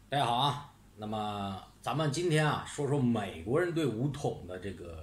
大家好啊，那么咱们今天说说美国人对武统的这个，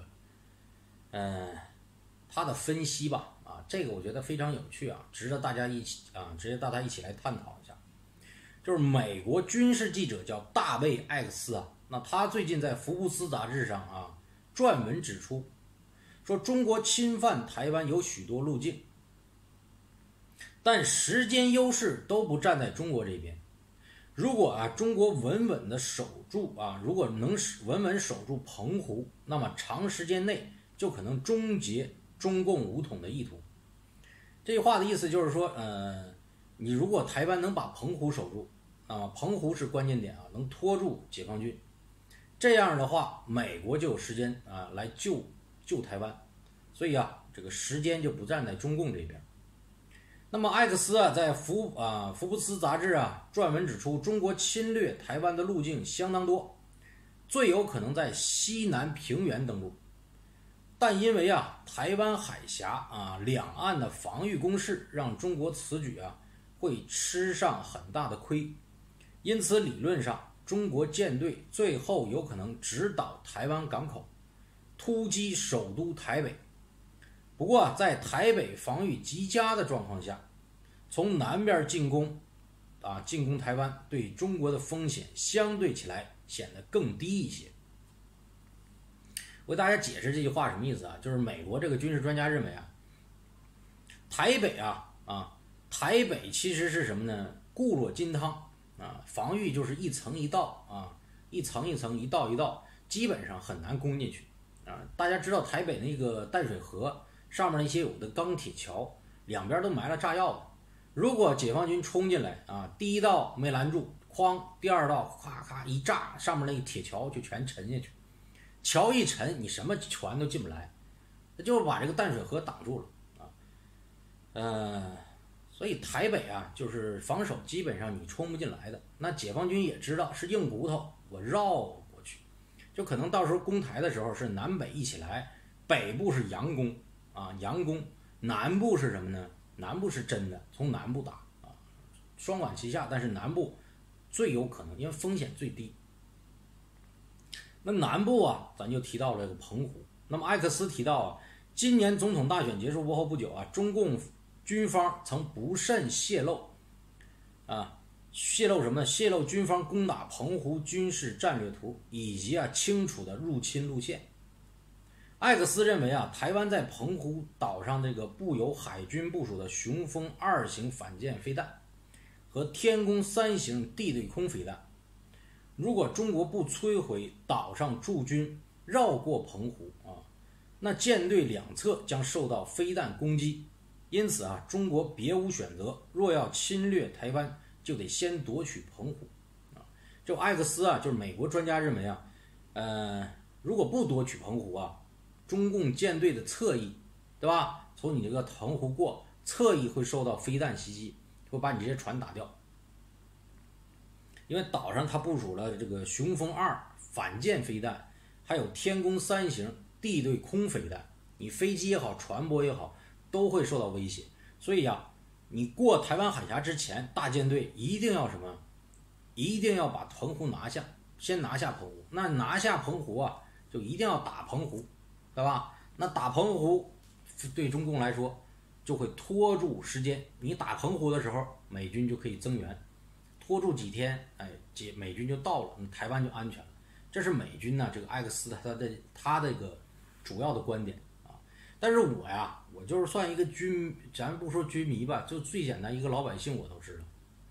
他的分析吧。这个我觉得非常有趣值得大家一起来探讨一下。就是美国军事记者叫大卫·艾克斯那他最近在《福布斯》杂志上撰文指出，说中国侵犯台湾有许多路径，但时间优势都不站在中国这边。如果中国稳稳的守住如果能稳稳守住澎湖，那么长时间内就可能终结中共武统的意图。这句话的意思就是说，你如果台湾能把澎湖守住，那么澎湖是关键点能拖住解放军，这样的话，美国就有时间来救台湾，所以这个时间就不站在中共这边。那么艾克斯在福布斯杂志撰文指出，中国侵略台湾的路径相当多，最有可能在西南平原登陆，但因为台湾海峡两岸的防御工事让中国此举会吃上很大的亏，因此理论上中国舰队最后有可能直捣台湾港口，突击首都台北。不过在台北防御极佳的状况下，从南边进攻台湾对中国的风险相对起来显得更低一些。我给大家解释这句话什么意思就是美国这个军事专家认为台北台北其实是什么呢？固若金汤防御就是一层一道一层一层一道一道，基本上很难攻进去大家知道台北那个淡水河上面那些有的钢铁桥两边都埋了炸药的，如果解放军冲进来第一道没拦住，哐，第二道咔咔一炸，上面那个铁桥就全沉下去，桥一沉，你什么船都进不来，那就把这个淡水河挡住了所以台北就是防守基本上你冲不进来的。那解放军也知道是硬骨头，我绕过去，就可能到时候攻台的时候是南北一起来，北部是佯攻佯攻，南部是什么呢？南部是真的从南部打双管齐下，但是南部最有可能，因为风险最低。那南部咱就提到了这个澎湖。那么艾克斯提到今年总统大选结束过后不久中共军方曾不慎泄露泄露什么呢？泄露军方攻打澎湖军事战略图以及清楚的入侵路线。艾克斯认为台湾在澎湖岛上这个布有海军部署的雄风2型反舰飞弹和天宫3型地对空飞弹，如果中国不摧毁岛上驻军，绕过澎湖那舰队两侧将受到飞弹攻击。因此中国别无选择，若要侵略台湾，就得先夺取澎湖就艾克斯就是美国专家认为如果不夺取澎湖中共舰队的侧翼，对吧？从你这个澎湖过，侧翼会受到飞弹袭击，会把你这些船打掉。因为岛上它部署了这个雄风2反舰飞弹，还有天宫3型地对空飞弹，你飞机也好，船舶也好，都会受到威胁。所以你过台湾海峡之前，大舰队一定要什么？一定要把澎湖拿下，先拿下澎湖。那拿下澎湖就一定要打澎湖，对吧？那打澎湖对中共来说就会拖住时间，你打澎湖的时候，美军就可以增援，拖住几天，美军就到了，台湾就安全了。这是美军这个艾克斯他这个主要的观点但是我就是算一个咱不说军迷吧，就最简单一个老百姓我都知道。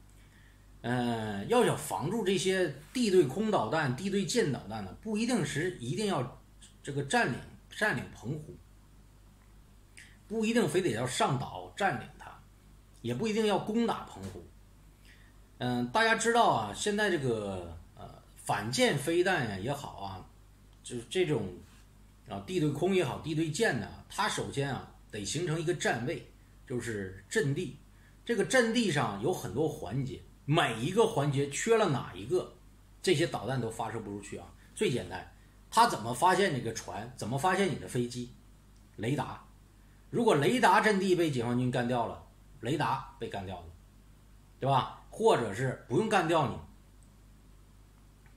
要想防住这些地对空导弹、地对舰导弹呢，不一定要这个占领澎湖，不一定非得要上岛占领它，也不一定要攻打澎湖。大家知道现在这个反舰飞弹也好就是这种地对空也好，地对舰它首先得形成一个站位，就是阵地。这个阵地上有很多环节，每一个环节缺了哪一个，这些导弹都发射不出去最简单，它怎么发现你个船？怎么发现你的飞机？雷达。如果雷达阵地被解放军干掉了，雷达被干掉了，对吧？或者是不用干掉你，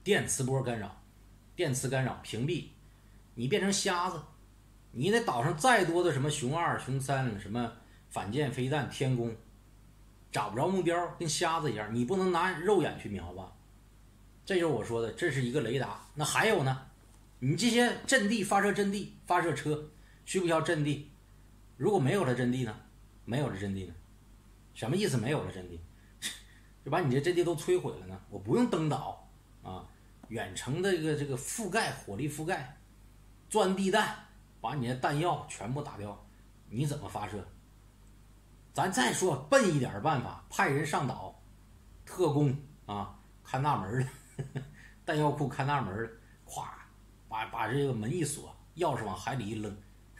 电磁波干扰，电磁干扰屏蔽，你变成瞎子。你那岛上再多的什么熊2、熊3，什么反舰飞弹、天宫，找不着目标，跟瞎子一样，你不能拿肉眼去瞄吧？这就是我说的，这是一个雷达。那还有呢，你这些阵地、发射阵地、发射车需不需要阵地？如果没有了阵地呢？没有了阵地呢？什么意思？没有了阵地，就把你这阵地都摧毁了呢？我不用登岛啊，远程的这个覆盖，火力覆盖，钻地弹，把你的弹药全部打掉，你怎么发射？咱再说笨一点的办法，派人上岛，特工啊，看大门的，弹药库看大门的，咵，把这个门一锁，钥匙往海里一扔，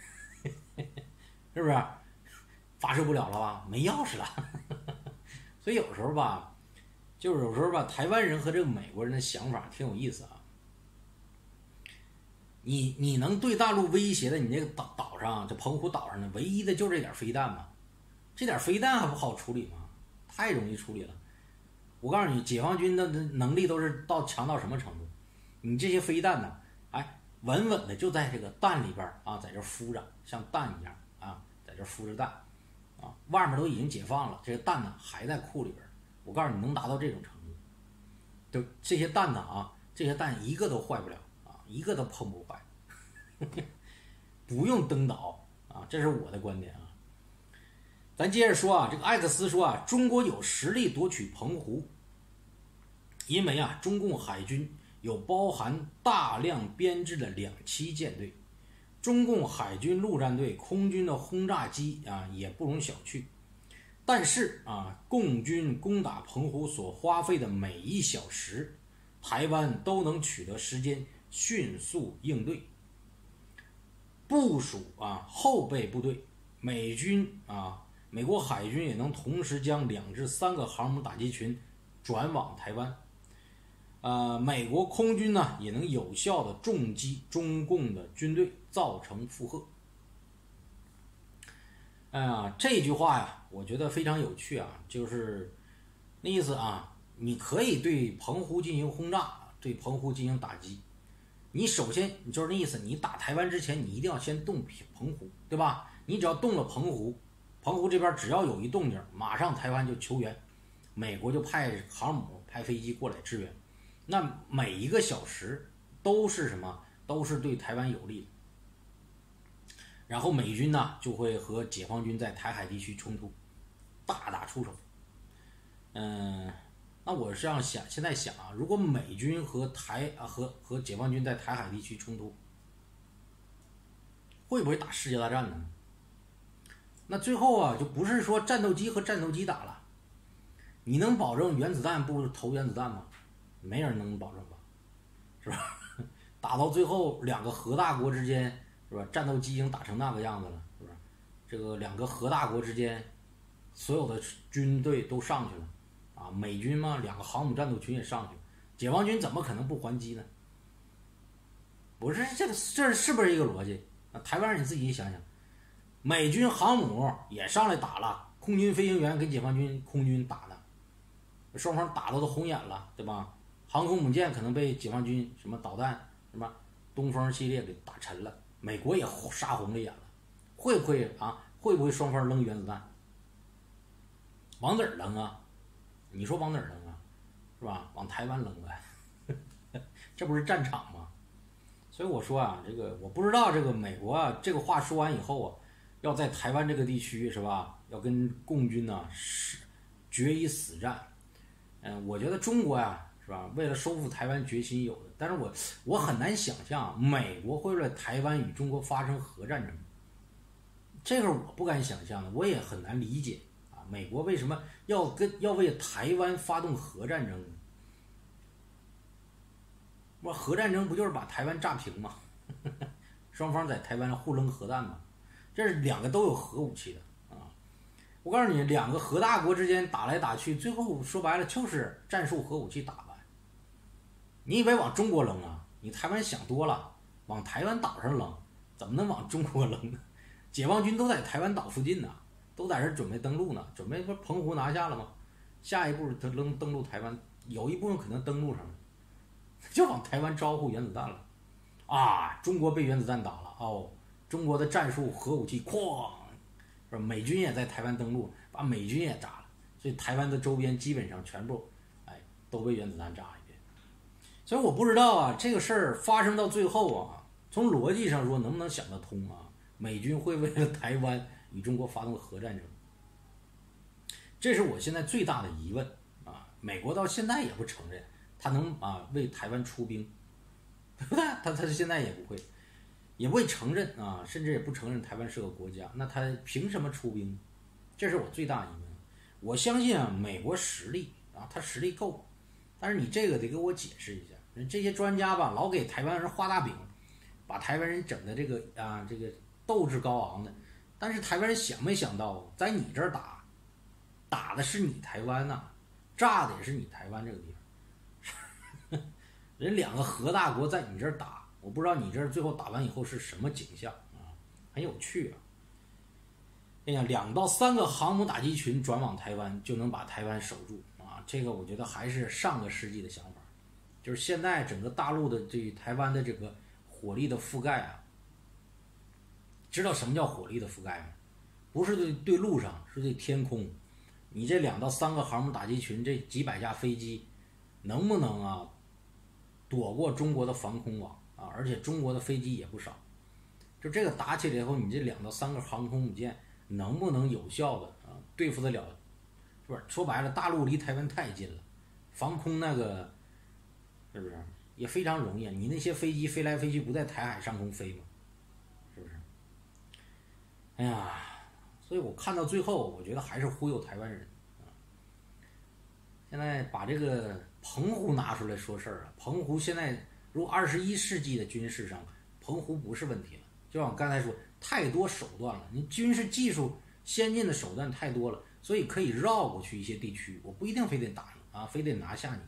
是不是？发射不了了吧？没钥匙了。所以有时候吧，就是有时候吧，台湾人和这个美国人的想法挺有意思啊。你能对大陆威胁的，你那个岛上，这澎湖岛上呢，唯一的就这点飞弹嘛。这点飞弹还不好处理吗？太容易处理了。我告诉你，解放军的能力都是强到什么程度？你这些飞弹呢，哎，稳稳的就在这个弹里边啊，在这敷着，像弹一样啊，在这敷着弹啊，外面都已经解放了，这些弹呢还在库里边。我告诉你，能达到这种程度，就这些弹呢啊，这些弹一个都坏不了啊，一个都碰不坏，不用登岛啊，这是我的观点啊。咱接着说啊，这个艾克斯说啊，中国有实力夺取澎湖，因为啊，中共海军有包含大量编制的2栖舰队，中共海军陆战队、空军的轰炸机啊也不容小觑。但是啊，共军攻打澎湖所花费的每1小时，台湾都能取得时间，迅速应对，部署啊后备部队，美国海军也能同时将2至3个航母打击群转往台湾。美国空军呢也能有效的重击中共的军队，造成负荷。这句话呀，我觉得非常有趣啊，就是那意思啊，你可以对澎湖进行轰炸，对澎湖进行打击。你首先，你就是那意思，你打台湾之前，你一定要先动澎湖，对吧？你只要动了澎湖，澎湖这边只要有一动静，马上台湾就求援，美国就派航母、派飞机过来支援。那每1个小时都是什么？都是对台湾有利的。然后美军呢就会和解放军在台海地区冲突，大打出手。那我是这样想，现在想啊，如果美军和解放军在台海地区冲突，会不会打世界大战呢？那最后啊，就不是说战斗机和战斗机打了，你能保证原子弹不投原子弹吗？没人能保证吧，是吧？打到最后2个核大国之间，是吧？战斗机已经打成那个样子了，是吧？这个2个核大国之间，所有的军队都上去了啊，美军嘛，2个航母战斗群也上去了，解放军怎么可能不还击呢？不是这是不是一个逻辑？台湾人你自己想想，美军航母也上来打了，空军飞行员跟解放军空军打的，双方打的都红眼了，对吧？航空母舰可能被解放军什么导弹什么东风系列给打沉了，美国也杀红了眼了，会不会双方扔原子弹？往哪儿扔啊？你说往哪儿扔啊？是吧？往台湾扔啊，这不是战场吗？所以我说啊，这个我不知道这个美国啊，这个话说完以后啊，要在台湾这个地区是吧，要跟共军呢决一死战。我觉得中国呀，是吧？为了收复台湾，决心有的，但是我很难想象美国会为了台湾与中国发生核战争，这个我不敢想象的，我也很难理解啊，美国为什么要为台湾发动核战争呢？我核战争不就是把台湾炸平吗？双方在台湾上互扔核弹吗？这是2个都有核武器的啊！我告诉你，2个核大国之间打来打去，最后说白了就是战术核武器打完。你以为往中国扔啊？你台湾想多了，往台湾岛上扔，怎么能往中国扔呢？解放军都在台湾岛附近呢，都在这准备登陆呢，准备不澎湖拿下了吗？下一步他登陆台湾，有一部分可能登陆上了。 就往台湾招呼原子弹了啊！中国被原子弹打了哦，中国的战术核武器哐，美军也在台湾登陆，把美军也炸了，所以台湾的周边基本上全部都被原子弹炸一遍。所以我不知道啊，这个事儿发生到最后啊，从逻辑上说能不能想得通啊？美军会为了台湾与中国发动核战争？这是我现在最大的疑问啊！美国到现在也不承认他能为台湾出兵，对不对？他现在也不会承认啊，甚至也不承认台湾是个国家，那他凭什么出兵？这是我最大的疑问。我相信啊，美国实力啊，他实力够，但是你这个得给我解释一下。这些专家吧，老给台湾人画大饼，把台湾人整的这个斗志高昂的，但是台湾人想没想到，在你这儿打的是你台湾呐，炸的也是你台湾这个地方。人两个核大国在你这儿打，我不知道你这儿最后打完以后是什么景象啊，很有趣啊。哎呀，2到3个航母打击群转往台湾就能把台湾守住啊，这个我觉得还是上个世纪的想法。就是现在整个大陆的对台湾的这个火力的覆盖啊，知道什么叫火力的覆盖吗？不是对陆上，是对天空。你这2到3个航母打击群，这几百架飞机，能不能躲过中国的防空网啊？而且中国的飞机也不少，就这个打起来以后，你这2到3个航空母舰能不能有效的对付得了？是不是？说白了，大陆离台湾太近了，防空那个是不是也非常容易？你那些飞机飞来飞去，不在台海上空飞吗？是不是？哎呀，所以我看到最后，我觉得还是忽悠台湾人啊。现在把这个澎湖拿出来说事儿啊，澎湖现在如果21世纪的军事上，澎湖不是问题了。就像我刚才说，太多手段了，你军事技术先进的手段太多了，所以可以绕过去一些地区，我不一定非得打你啊，非得拿下你，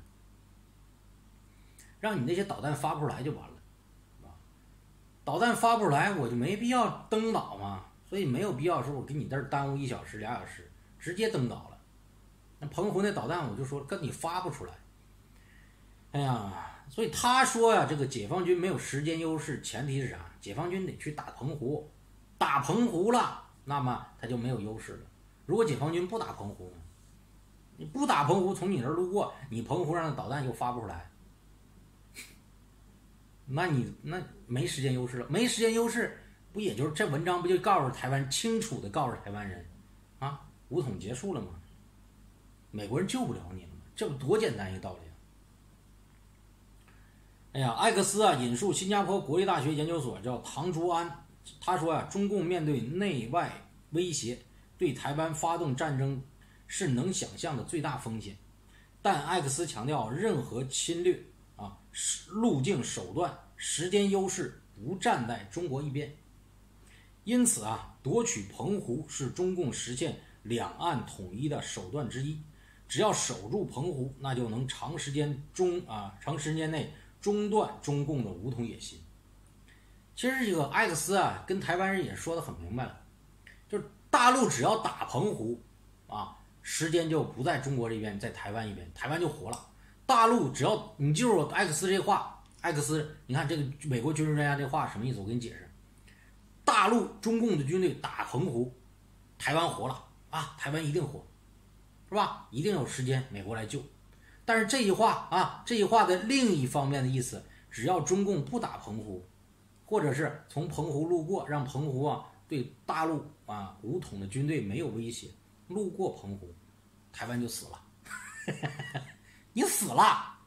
让你那些导弹发不出来就完了，导弹发不出来，我就没必要登岛嘛，所以没有必要说我给你这儿耽误1小时2小时，直接登岛了。那澎湖那导弹我就说跟你发不出来，哎呀，所以他说呀，这个解放军没有时间优势，前提是啥？解放军得去打澎湖，打澎湖了，那么他就没有优势了。如果解放军不打澎湖呢？你不打澎湖，从你那儿路过，你澎湖上的导弹就发不出来，那你没时间优势了，没时间优势，不也就是这文章不就告诉台湾，清楚的告诉台湾人啊，武统结束了吗？美国人救不了你了吗？这不多简单一个道理啊！哎呀，艾克斯引述新加坡国立大学研究所叫唐竹安，他说中共面对内外威胁，对台湾发动战争是能想象的最大风险，但艾克斯强调，任何侵略路径手段时间优势不站在中国一边，因此夺取澎湖是中共实现两岸统一的手段之一，只要守住澎湖，那就能长时间内中断中共的武统野心。其实这个艾克斯跟台湾人也说得很明白了，就是大陆只要打澎湖时间就不在中国这边，在台湾一边，台湾就活了。大陆只要你记住我艾克斯这话，艾克斯，你看这个美国军事专家这话什么意思？我给你解释。大陆中共的军队打澎湖，台湾活了台湾一定活，是吧？一定有时间美国来救。但是这一话的另一方面的意思，只要中共不打澎湖，或者是从澎湖路过，让澎湖对大陆武统的军队没有威胁，路过澎湖，台湾就死了。你死了，